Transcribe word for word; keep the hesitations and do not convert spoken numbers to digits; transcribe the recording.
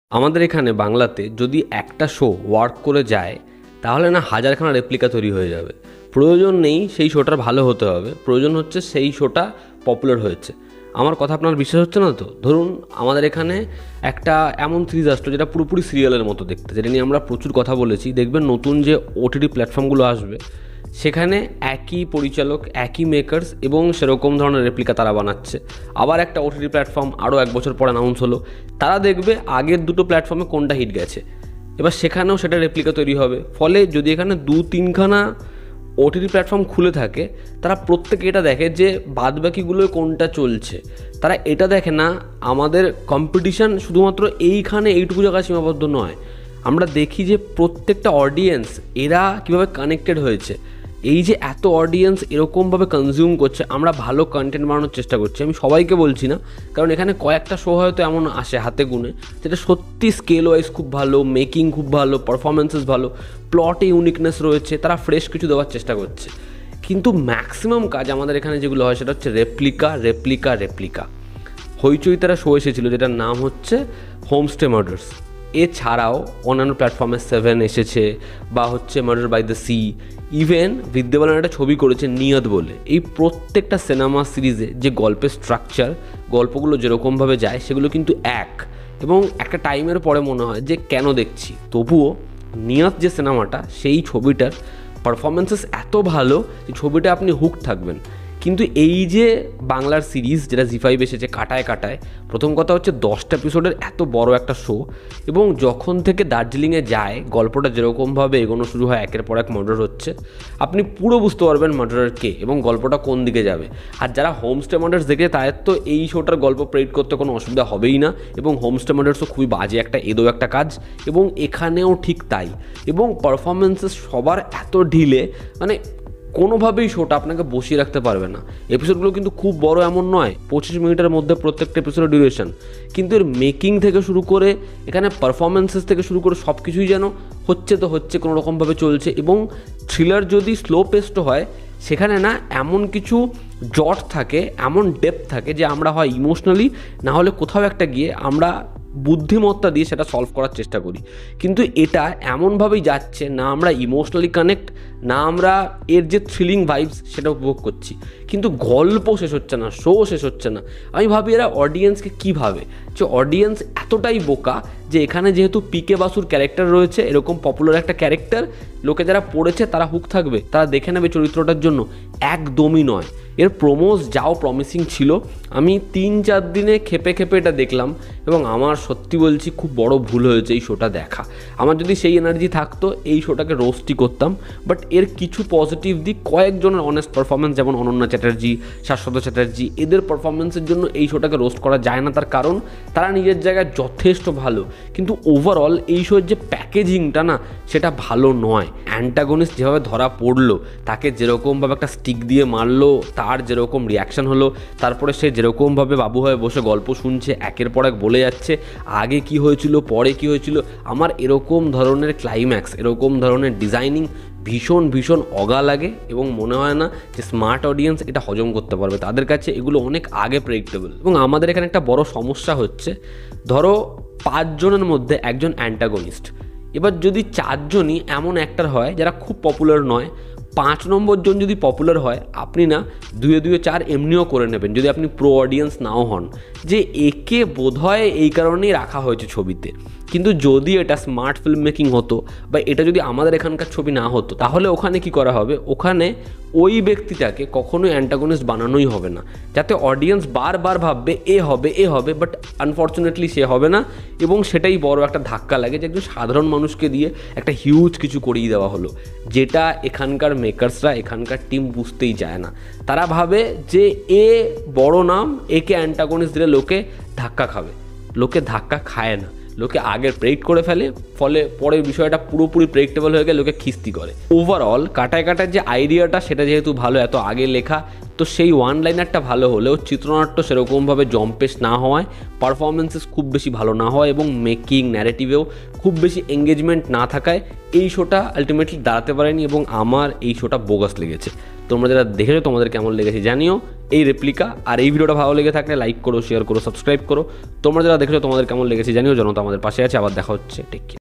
আমাদের এখানে বাংলাতে যদি একটা শো ওয়ার্ক করে যায় তাহলে না হাজারখানা রেপ্লিকা তৈরি হয়ে যাবে। প্রয়োজন নেই সেই শোটার ভালো হতে হবে, প্রয়োজন হচ্ছে সেই শোটা পপুলার হয়েছে। আমার কথা আপনার বিশ্বাস হচ্ছে না তো? ধরুন আমাদের এখানে একটা এমন সিরিজ আসলো যেটা পুরোপুরি সিরিয়ালের মতো দেখতে, যেটা নিয়ে আমরা প্রচুর কথা বলেছি। দেখবেন নতুন যে ওটিটি প্ল্যাটফর্মগুলো আসবে সেখানে একই পরিচালক, একই মেকার্স এবং সেরকম ধরনের রেপ্লিকা তারা বানাচ্ছে। আবার একটা ওটিটি প্ল্যাটফর্ম আরও এক বছর পর অ্যানাউন্স হলো, তারা দেখবে আগের দুটো প্ল্যাটফর্মে কোনটা হিট গেছে, এবার সেখানেও সেটা রেপ্লিকা তৈরি হবে। ফলে যদি এখানে দু তিনখানা ওটিটি প্ল্যাটফর্ম খুলে থাকে, তারা প্রত্যেকে এটা দেখে যে বাদবাকিগুলোয় কোনটা চলছে। তারা এটা দেখে না আমাদের কম্পিটিশান শুধুমাত্র এইখানে এইটুকু জায়গায় সীমাবদ্ধ নয়। আমরা দেখি যে প্রত্যেকটা অডিয়েন্স এরা কীভাবে কানেক্টেড হয়েছে। এই যে এত অডিয়েন্স এরকমভাবে কনজিউম করছে, আমরা ভালো কন্টেন্ট বানানোর চেষ্টা করছি। আমি সবাইকে বলছি না, কারণ এখানে কয়েকটা শো হয়তো এমন আসে হাতে গুনে যেটা সত্যি স্কেল ওয়াইজ খুব ভালো, মেকিং খুব ভালো, পারফরমেন্সেস ভালো, প্লটে ইউনিকনেস রয়েছে, তারা ফ্রেশ কিছু দেওয়ার চেষ্টা করছে। কিন্তু ম্যাক্সিমাম কাজ আমাদের এখানে যেগুলো হয় সেটা হচ্ছে রেপ্লিকা রেপ্লিকা রেপ্লিকা। হইচই তারা শো এসেছিলো যেটার নাম হচ্ছে হোমস্টে মার্ডার্স। এছাড়াও অন্যান্য প্ল্যাটফর্মে সেভেন এসেছে, বা হচ্ছে murder by the sea, even Vidya Balan একটা ছবি করেছে নিয়ত বলে। এই প্রত্যেকটা সিনেমা সিরিজে যে গল্পের স্ট্রাকচার, গল্পগুলো যেরকমভাবে যায় সেগুলো কিন্তু এক, এবং একটা টাইমের পরে মনে হয় যে কেন দেখছি। তবুও নিয়ত যে সিনেমাটা, সেই ছবিটার পারফরমেন্সেস এত ভালো যে ছবিটা আপনি হুক থাকবেন। কিন্তু এই যে বাংলার সিরিজ যেটা জি ফাইভ এসেছে কাটায় কাটায়, প্রথম কথা হচ্ছে দশটা এপিসোডের এত বড় একটা শো, এবং যখন থেকে দার্জিলিংয়ে যায় গল্পটা যেরকমভাবে এগোনো শুরু হয়, একের পর এক মার্ডার হচ্ছে, আপনি পুরো বুঝতে পারবেন মার্ডারার কে এবং গল্পটা কোন দিকে যাবে। আর যারা হোমস্টে মার্ডার্স দেখে তাদের তো এই শোটার গল্প প্রেডিক্ট করতে কোনো অসুবিধা হবেই না, এবং হোমস্টে মার্ডার্সও খুবই বাজে একটা এদো একটা কাজ, এবং এখানেও ঠিক তাই। এবং পারফরমেন্সেস সবার এত ঢিলে, মানে কোনোভাবেই শোটা আপনাকে বসিয়ে রাখতে পারবে না। এপিসোডগুলো কিন্তু খুব বড় এমন নয়, পঁচিশ মিনিটের মধ্যে প্রত্যেকটা এপিসোডের ডিউরেশন, কিন্তু এর মেকিং থেকে শুরু করে এখানে পারফরমেন্সেস থেকে শুরু করে সব কিছুই যেন হচ্ছে তো হচ্ছে, কোনো রকমভাবে চলছে। এবং থ্রিলার যদি স্লো পেস্ট হয়, সেখানে না এমন কিছু জট থাকে, এমন ডেপথ থাকে যে আমরা হয় ইমোশনালি, না হলে কোথাও একটা গিয়ে আমরা বুদ্ধিমত্তা দিয়ে সেটা সলভ করার চেষ্টা করি। কিন্তু এটা এমনভাবেই যাচ্ছে না আমরা ইমোশনালি কানেক্ট, না আমরা এর যে থ্রিলিং ভাইবস সেটা উপভোগ করছি, কিন্তু গল্প শেষ হচ্ছে না, শো শেষ হচ্ছে না। আমি ভাবি এরা অডিয়েন্সকে কী ভাবে, যে অডিয়েন্স এতটাই বোকা যে এখানে যেহেতু পিকে বাসুর ক্যারেক্টার রয়েছে, এরকম পপুলার একটা ক্যারেক্টার, লোকে যারা পড়েছে তারা হুক থাকবে, তারা দেখে নেবে চরিত্রটার জন্য। একদমই নয়। এর প্রোমোস যাও প্রমিসিং ছিল, আমি তিন চার দিনে খেপে খেপে এটা দেখলাম, এবং আমার সত্যি বলছি খুব বড় ভুল হয়েছে এই শোটা দেখা। আমার যদি সেই এনার্জি থাকতো এই শোটাকে রোস্টই করতাম। বাট এর কিছু পজিটিভ দিক, কয়েকজনের অনেস্ট পারফরমেন্স, যেমন অনন্যা চ্যাটার্জি, শাশ্বত চ্যাটার্জি, এদের পারফরমেন্সের জন্য এই শোটাকে রোস্ট করা যায় না। তার কারণ তারা নিজের জায়গায় যথেষ্ট ভালো, কিন্তু ওভারঅল এই শোয়ের যে প্যাকেজিংটা না, সেটা ভালো নয়। অ্যান্টাগনিস্ট যেভাবে ধরা পড়লো, তাকে যেরকমভাবে একটা স্টিক দিয়ে মারলো, তার যেরকম রিয়াকশান হলো, তারপরে সে যেরকমভাবে বাবু হয়ে বসে গল্প শুনছে, একের পর এক বলে যাচ্ছে আগে কি হয়েছিল, পরে কি হয়েছিল। আমার এরকম ধরনের ক্লাইম্যাক্স, এরকম ধরনের ডিজাইনিং ভীষণ ভীষণ অগা লাগে, এবং মনে হয় না যে স্মার্ট অডিয়েন্স এটা হজম করতে পারবে। তাদের কাছে এগুলো অনেক আগে প্রেডিক্টেবল। এবং আমাদের এখানে একটা বড় সমস্যা হচ্ছে, ধরো পাঁচজনের মধ্যে একজন অ্যান্টাগনিস্ট, এবার যদি চারজনই এমন অ্যাক্টর হয় যারা খুব পপুলার নয়, পাঁচ নম্বর জন যদি পপুলার হয়, আপনি না দুয়ে দুয়ে চার এমনিও করে নেবেন যদি আপনি প্রো অডিয়েন্স নাও হন, যে একে বোধহয় এই কারণেই রাখা হয়েছে ছবিতে। কিন্তু যদি এটা স্মার্ট ফিল্ম মেকিং হতো, বা এটা যদি আমাদের এখানকার ছবি না হতো, তাহলে ওখানে কি করা হবে, ওখানে ওই ব্যক্তিটাকে কখনোই অ্যান্টাগনিস্ট বানানোই হবে না, যাতে অডিয়েন্স বারবার ভাববে এ হবে এ হবে, বাট আনফর্চুনেটলি সে হবে না। এবং সেটাই বড় একটা ধাক্কা লাগে যে একজন সাধারণ মানুষকে দিয়ে একটা হিউজ কিছু করিয়ে দেওয়া হলো, যেটা এখানকার মেকার্সরা, এখানকার টিম বুঝতেই চায় না। তারা ভাবে যে এ বড় নাম, একে অ্যান্টাগনিস্ট দিলে লোকে ধাক্কা খাবে। লোকে ধাক্কা খায় না, লোকে আগের প্রেডিক্ট করে ফেলে, ফলে পরের বিষয়টা পুরোপুরি প্রেডিক্টেবল হয়ে গেলে লোকে খিস্তি করে। ওভারঅল কাটায় কাটায় যে আইডিয়াটা, সেটা যেহেতু ভালো, এত আগে লেখা, তো সেই ওয়ান লাইনারটা ভালো হলেও চিত্রনাট্য সেরকমভাবে জম্পেশ না হওয়ায়, পারফরমেন্সেস খুব বেশি ভালো না হওয়ায়, এবং মেকিং ন্যারেটিভেও খুব বেশি এঙ্গেজমেন্ট না থাকায় এই শোটা আলটিমেটলি দাঁড়াতে পারেনি, এবং আমার এই শোটা বোগাস লেগেছে। তোমরা যারা দেখেছো তোমাদের কেমন লেগেছে জানিও এই রেপ্লিকা। আর এই ভিডিওটা ভালো লেগে থাকলে লাইক করো, শেয়ার করো, সাবস্ক্রাইব করো। তোমরা যারা দেখেছো তোমাদের কেমন লেগেছে জানিও। জনতা আমাদের পাশে আছে। আবার দেখা হচ্ছে, টেক কেয়ার।